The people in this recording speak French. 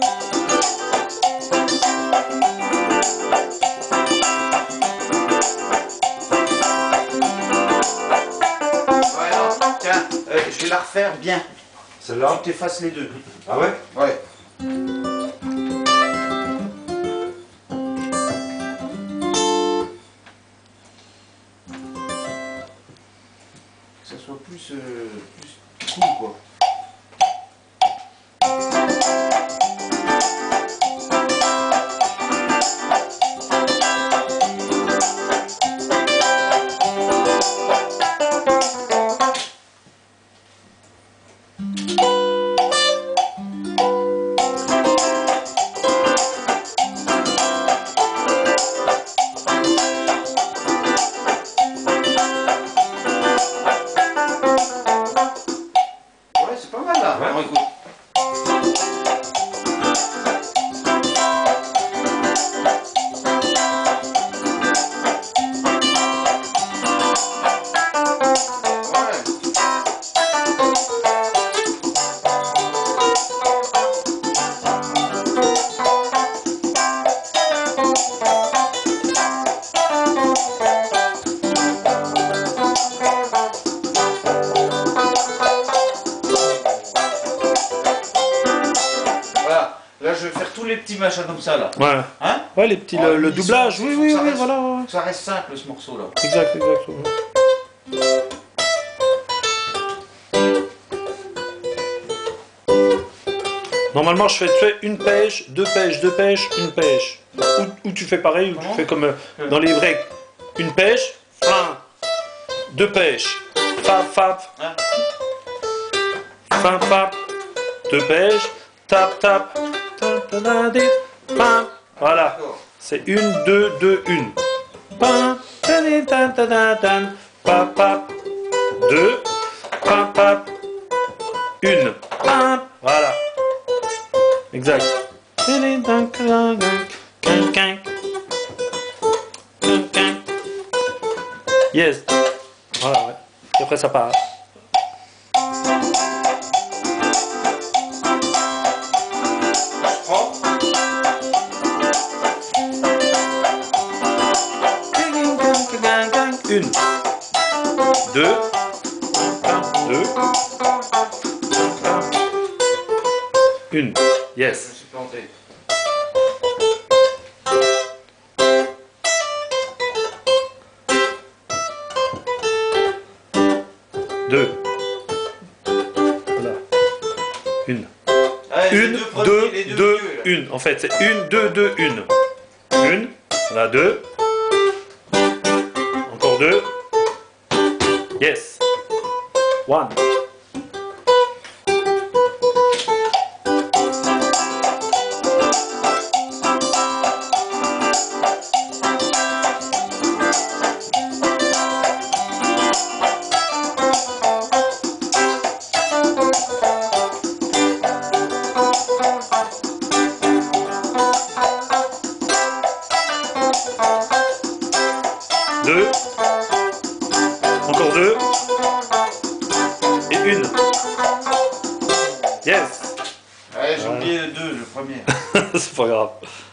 Tiens, je vais la refaire bien. Celle-là? Tu t'effaces les deux. Ah ouais? Ouais. Que ça soit plus cool, quoi. Ouais, c'est pas mal là. Ouais. Bon, écoute. Voilà, là je vais faire tous les petits machins comme ça là. Ouais. Hein? Ouais, les petits, le doublage, oui, oui, oui, voilà. Ouais. Ça reste simple ce morceau là. Exact, exact. Ouais. Normalement, je fais, tu fais une pêche, deux pêches, deux pêches, une pêche. Ou tu fais pareil, ou tu fais comme dans les breaks. Une pêche, fin, deux pêches, fap, fap, Hein? fin, fap, deux pêches, tap, tap, tap, tap, tap, pam. Voilà. D'accord. C'est une, deux, deux, une. Pam, tan, tan, tan, tan, tan, pap, pap, deux, pam, pap, une. Pam. Voilà. Exact. Yes. Voilà, ouais. Et après ça part. Prends. Une. Deux. Deux. Une. Je Yes. me suis planté. Deux. Voilà. Une. Allez, les Une, premiers, deux, les deux, milieux, là. une. En fait, c'est une, deux, deux, une. Une. Voilà, deux. Encore deux. Yes. One. Deux. Encore deux. Et une. Yes. Ouais, j'ai oublié le 2, le premier. C'est pas grave.